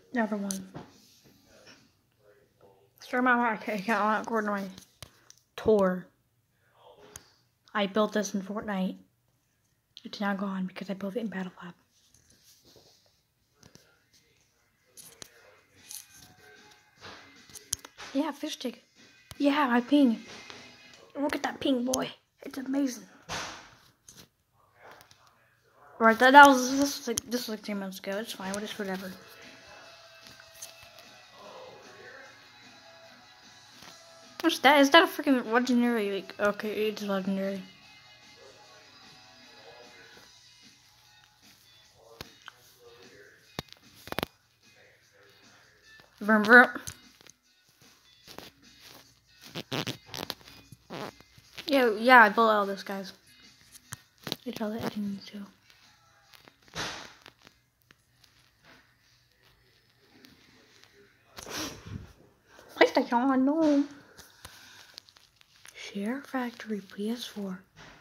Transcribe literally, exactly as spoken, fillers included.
Another one. Start my account according to my tour. I built this in Fortnite. It's now gone because I built it in Battle Lab. Yeah, fish stick. Yeah, my ping. Look at that ping, boy. It's amazing. Right, that, that was this was like this was like three months ago. It's fine. We'll just whatever. What's that? Is that a freaking legendary? Like, okay, it's legendary. Vroom, vroom. Yeah, yeah, I built all this, guys. I did all the editing too. PlayStation, no. Share Factory P S four.